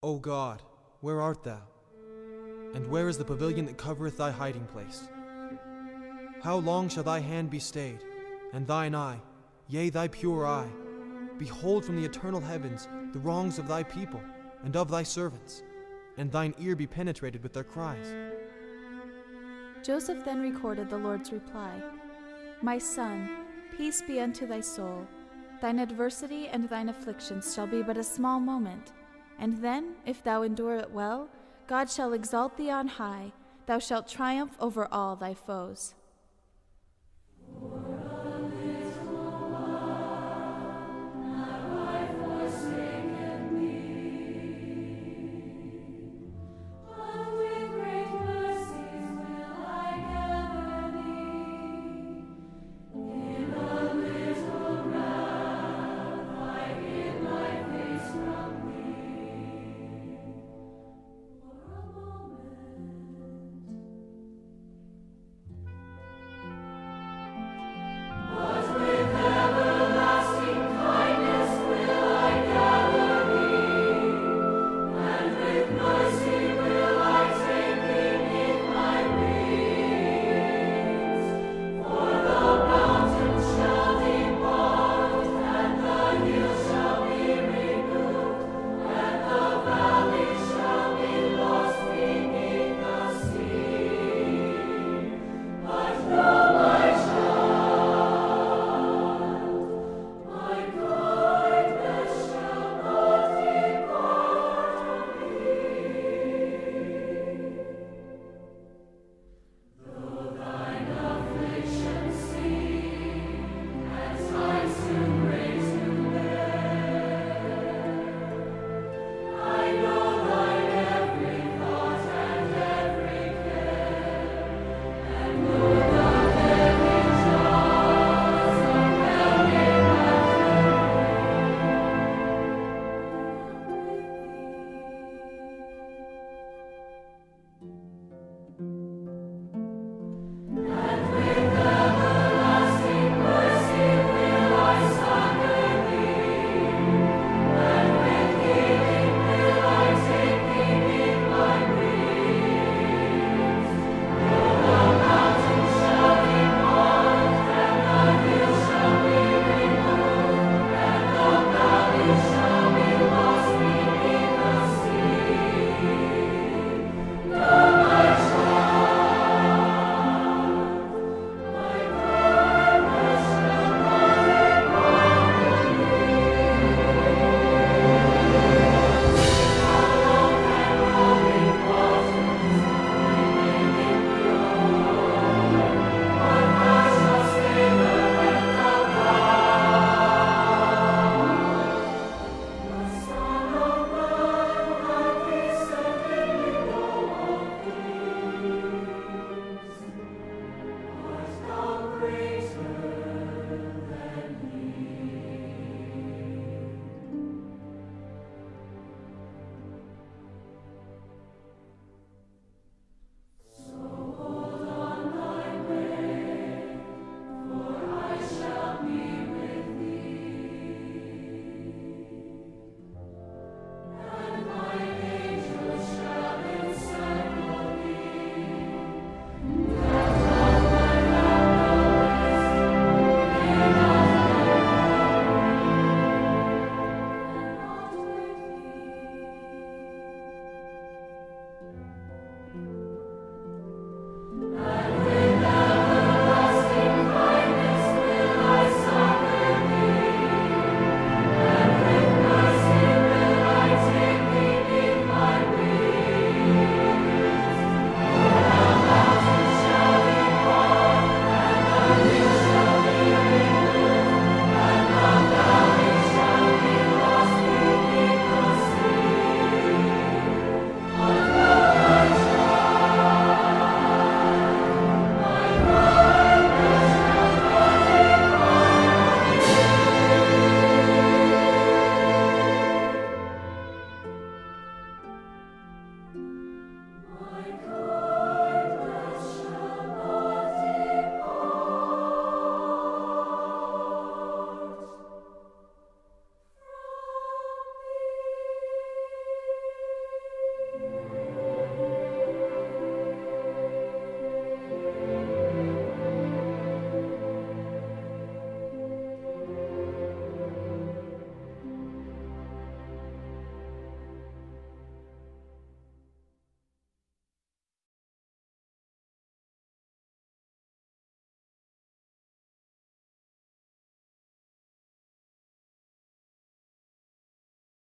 O God, where art thou? And where is the pavilion that covereth thy hiding place? How long shall thy hand be stayed, and thine eye, yea, thy pure eye, behold from the eternal heavens the wrongs of thy people and of thy servants, and thine ear be penetrated with their cries? Joseph then recorded the Lord's reply. My son, peace be unto thy soul. Thine adversity and thine afflictions shall be but a small moment. And then, if thou endure it well, God shall exalt thee on high. Thou shalt triumph over all thy foes.